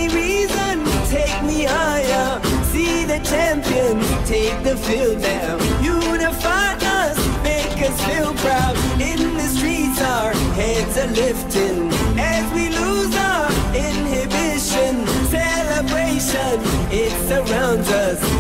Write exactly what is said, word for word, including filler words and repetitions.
me reason, take me higher. See the champions, take the field now. Unify us, make us feel proud. In the streets our heads are lifting as we lose our inhibition. Celebration, it surrounds us.